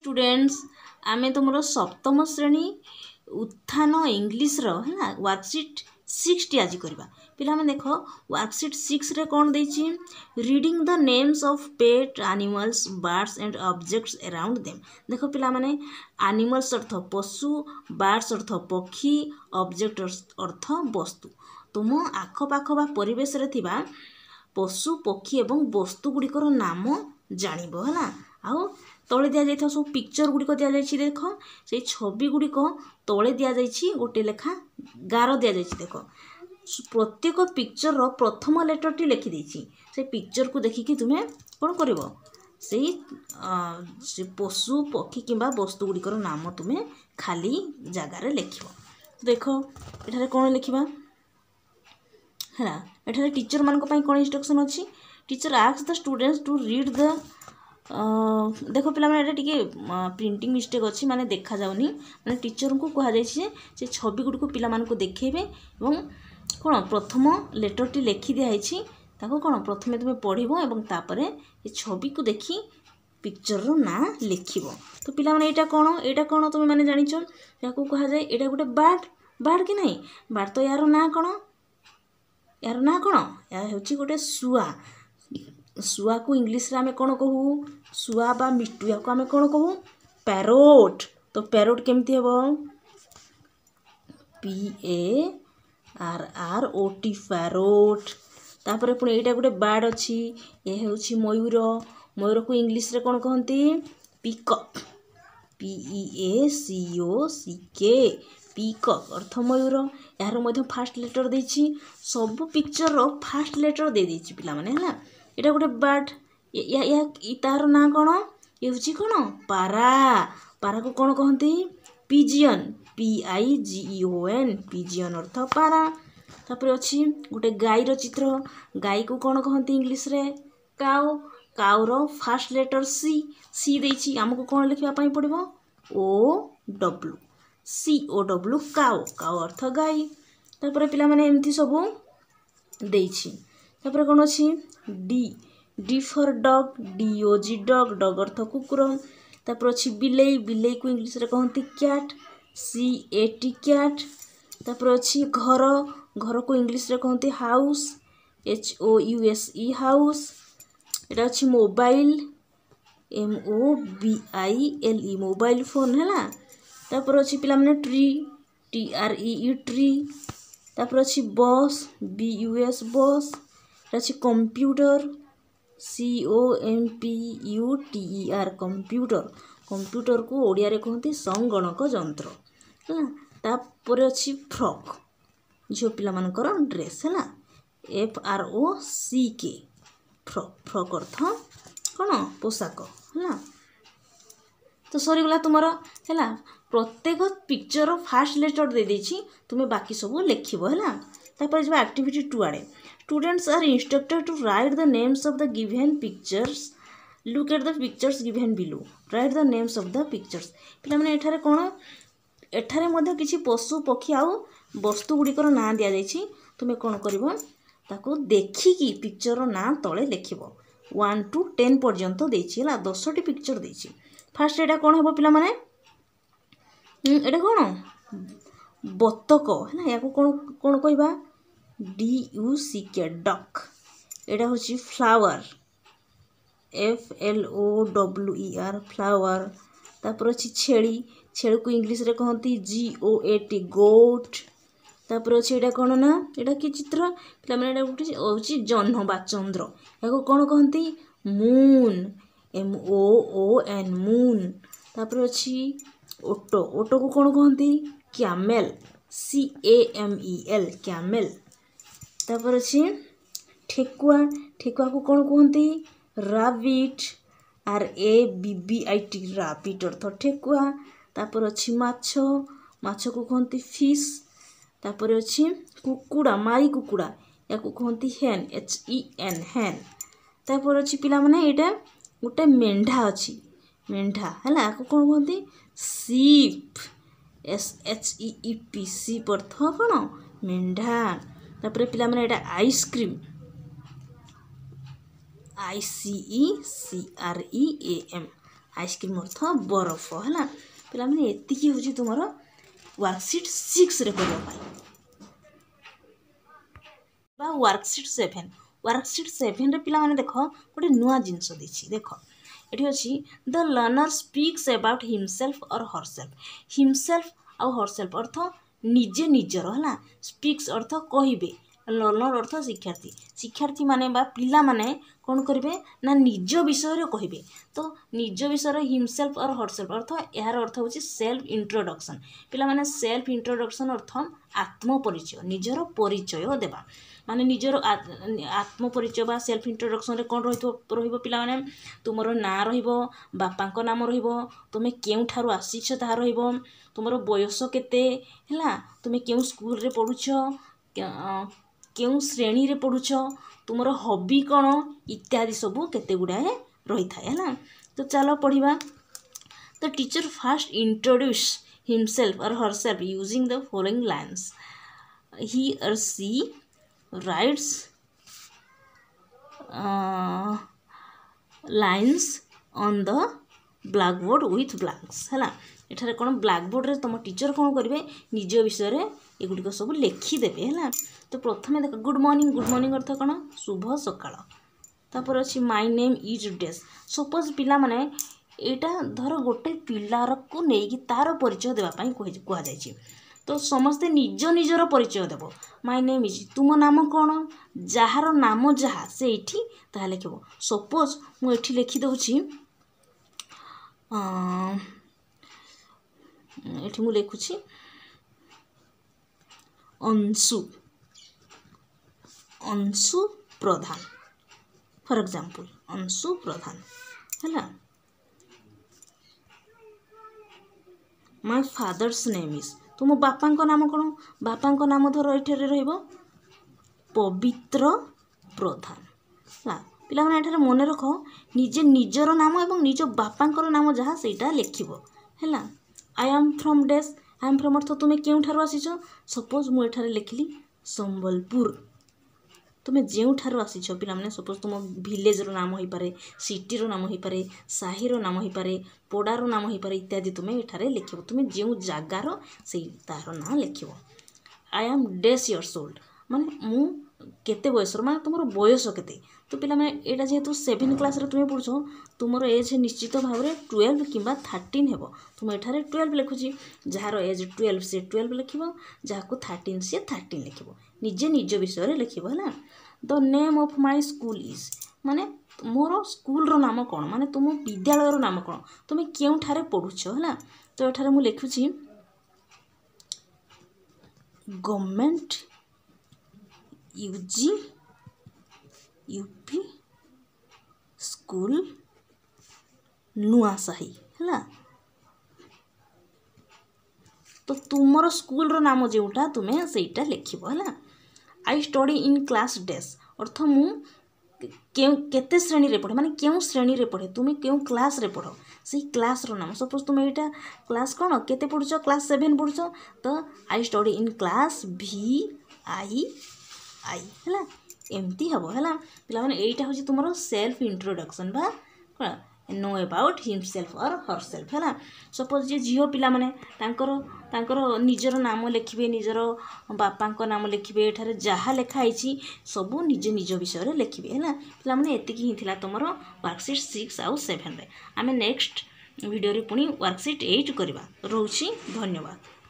Students आमे तुम सप्तम श्रेणी उत्थान इंग्लीश है वर्कशीट 6 टी आज करवा पिला में देख वर्कशीट 6 रे कौन देछि reading the names of pet animals birds and objects around them. देख पिला माने एनिमल्स अर्थ पशु बर्ड्स अर्थ पक्षी ऑब्जेक्ट अर्थ वस्तु तुम आखपाख बा परिवेश रे थिबा पशु पक्षी एवं वस्तु गुड़िकर नाम जानिबो हला। आउ तले दिया जाइथा सब पिक्चर गुड़िक दिया जाइछि देख से छवि गुड़िक तले दिया जाइछि गोटे लेखा गार दिया जाइछि देख प्रत्येक पिक्चर रो प्रथम लेटर टी लिखि देछि से पिक्चर को देखिकी तुमे कोन करिवो से पशु पक्षी किंबा वस्तु गुड़िकर नाम तुमे खाली जगार लिखिबो। देख एठारे कोन लिखिबा है एठारे टीचर मानक पई कोन इंस्ट्रक्शन अछि teacher ask the students to read the देख पिला माने टिके प्रिंटिंग मिस्टेक अच्छी माने देखा जाउनी माने टीचर को कहा जाय से छवि गुडी को पिला मान को देखेबे एवं कोन प्रथम लेटर टी लिखि दिया हैछि ताको कोन प्रथमे तुमे पढिबो एवं तापरे ए छवि को देखि पिक्चर रो ना लिखिबो। तो पिला माने एटा कोन तुमे माने जानिचो याको कहा जाय एटा गुटे बार्ड कि नहीं बार्ड तो यार ना कोन या होछि गुटे सुआ सुआ को इंग्लिश रे आमे कोन कहू सुआ बा मिट्टू या को आमे कोन कहू पैरोट। तो पैरोट केमती हेबो PARROT पैरोट। तापरे पुणी एटा गुटे बर्ड अछि ए हेउछि मयूर मयूर को इंग्लिश रे कोन कहंती पीकॉक PEACOCK पीकॉक अर्थ मयूर। यार मध्य फास्ट लेटर देछि सब पिक्चर रो फास्ट लेटर दे देछि पिला माने हला एटा गोटे बर्ड या तार ना कौन ये हूँ कौन पारा पारा को कौन कहती पिजियन PIGEON पिजियन अर्थ पारा। तापर अच्छी गोटे गाईर चित्र गाई को कौन कहती इंग्लिश रे काउ काउर फास्ट लेटर सी देछि हमको कौन लिखा पड़ो OWCOW काउ काउ अर्थ गाई। तापर पिला माने एमती सब देछि। तापर कौन अच्छी D for dog DOG dog dog अर्थ कुकुर। तापर अच्छी बिलेई बिलेई को इंग्लिश रे कहती कैट CAT कैट। तापर अच्छी घर घर को इंग्लिश रे कहती हाउस HOUSE हाउस। एटा अच्छी मोबाइल MOBILE मोबाइल फोन है। तापर अच्छी पिला माने ट्री TREE ट्री। तापर अच्छी बस BUS बस। अच्छी कंप्यूटर COMPUTER कंप्यूटर कंप्यूटर को ओडिया रे कहते संगणक यंत्र है। तापर अच्छी फ्रॉक झियो पिला मानकर ड्रेस है FROCK फ्रॉक फ्रॉक अर्थ कौन पोशाक है। तो सरीगला तुमर है प्रत्येक पिक्चर फास्ट लेटर दे देछि तुमे बाकी सब लिखिबो है। तापर जब एक्टिविटी 2 आड़े students are instructed to write the names of the given pictures. Look at the pictures given below. Write the names of the pictures. पिला माने एठारे कोन एठारे मध्ये किछि पशु पक्षी आउ वस्तु गुड़िकर ना दिया जाइछि तुमे कोन करबो ताको देखि कि पिक्चर रो ना तळे लिखिबो 1 to 10 पर्यंत देछि हला 10 टी पिक्चर देछि। फास्ट एटा कोन हेबो पिला माने एटा कोन बतक हला याको कोन कोन कहबा DUCK डक। एटा होछि फ्लावर FLOWER फ्लावर। तापर अछि छेड़ी छेड़ी को इंग्लिश रे कहंती GOAT गोट। तापर अछि एटा कोन ना एटा की चित्र पिला माने एटा होछि जह्न बा चंद्र याको कोन कहंती मून MOON मून। तापर अछि ओटो ओटो को कोन कहंती कैमेल CAMEL कैमेल। तापर अछि ठेकुआ ठेकुआ को कौन कहती राबिट RABBIT राबिट अर्थ ठेकुआ। तापर अछि माछ माछ को कहती फिश। तापर अछि कुकुड़ा माई कुकुड़ा या को कहती हेन HEN हेन। तापर अछि पिला माने एटा गोटे मेंढा अछि मेंढा हला को कौन कहती शीप SHEEP शीप अर्थ कौन मेंढा। तापर पिला माने एटा आइसक्रीम ICECREAM आइसक्रीम अर्थ बरफ है पिला माने एतिकी होची तुमर वर्कशीट 6 रे करबा पाई बा वर्कशीट 7 वर्कशीट 7 रे पिला माने देखो गोटे नुआ जिंस देछि देखो एठी अछि the learner speaks about himself और हरसेल्फ हिमसेल्फ आ हरसेल्फ अर्थ निजे निजर है स्पीक्स अर्थ कहिबे लर्नर अर्थ शिक्षार्थी शिक्षार्थी माने बा पिला माने कौन करेंगे ना निज विषय कहे तो निज विषय हिमसेल्फ और हरसेल्फ अर्थ यार अर्थ हूँ सेल्फ इंट्रोडक्शन पिला माने सेल्फ इंट्रोडक्शन अर्थ आत्मपरिचय निजर परिचय देवा माने निजर आत्मपरिचय बा सेल्फ इंट्रोडक्शन रे कौन रहिबो पिला माने तुमरो ना रहिबो बापांको नाम रहिबो तुमे केउ ठारू आसीछ ता रहिबो तुमरो बयस केते हैला तुमे केउ स्कूल रे पढुछ केउ श्रेणी रे पढुछ तुमरो हॉबी कौन इत्यादि सबू केते गुड़ाए रही था तो चलो पढ़िबा the teacher first introduce himself और herself using the following lines he और she writes lines on the blackboard with blanks है एठारे कौन ब्लैकबोर्ड रे तुम टीचर कौन करेंगे निज विषय एगुड़िक सब लिखिदेवे है तो प्रथम देख गुड मॉर्निंग अर्थ कौन शुभ सकाळ तापर अच्छी my name is dash suppose पिला माने एटा धर गोटे पिलार को लेकिन तार परिचय देवाई कहुई तो समस्ते निज निजर परिचय देव माय नेम इज तुम नाम कौन जार नाम जहाँ से ये ताहा लिख सपोज मुझे लिखिदे एठी मु लिखुछि अंशु प्रधान फॉर एग्जांपल अंशु प्रधान है माय फादर्स नेम इज तुम बापा को नाम कौन बापा को नाम धर ये रहिबो पवित्र प्रधान है पिला माने एठारे मन रख निजे निजर नाम एवं निज बापा नाम जहाँ सेटा लिखिबो है I am from dash I am from अर्थ तुम्हें क्यों ठारू आसीच सपोज मुझे लिखिली संबलपुर तुम्हें जो ठारू आसीच पिला माने सपोज तुम विलेज रो नाम हो पारे सिटी रो नाम हो पारे साही रो नाम हो पारे पड़ार नाम हो पारे इत्यादि तुम्हें एठारे लिखिबो तुम्हें जो जगार से तार ना लिखिबो I am dash years old माने मु केते बयस माने तुमरो बयस केते तो पिला माने एटा जेहेतु 7 क्लास रे तुम्हें पढ़छो तुमरो एज निश्चित भाव में 12 किंबा 13 हेबो तुम एठारे 12 लिखुची जार एज 12 से 12 लिखिबो जाको 13 से 13 लिखिबो निजे निज विषय रे लिखिबो है the name of my school is माने मोर स्कूल रो नाम कोन माने तुम विद्यालय रो नाम कोन तुम केउ ठारे पढुछो है तो एठारे मु लिखुची government UG UP school Nuasahi है तो तुमर स्कूल रो नाम जोटा तुम्हें सेटा लिखिबो है आई स्टडी इन क्लास डेस अर्थ मु केते श्रेणी रे पढ़े माने केउ श्रेणी रे पढ़े तुम्हें केउ क्लास रे पढ़ो से क्लास रो नाम सपोज तुम एटा क्लास कौन केते पढ़ुछ क्लास 7 पढ़ुछ तो I study in class VII है एमती हम है पिला माने एटा होची तुमरो सेल्फ इंट्रोडक्शन बा नो अबाउट हिमसेल्फ और हरसेल्फ है सपोज जे झील पिला माने तांकर निजर नाम लिखिबे निजर बापा नाम लिखिबे एठारे जहाँ लिखाई सबू निज निज विषय लिखिबे है पिला माने एतिकी ही थिला तुमरो वर्कशीट 6 आउ 7 रे आमे नेक्स्ट वीडियो रे पुनी वर्कशीट 8 करबा रहउची धन्यवाद।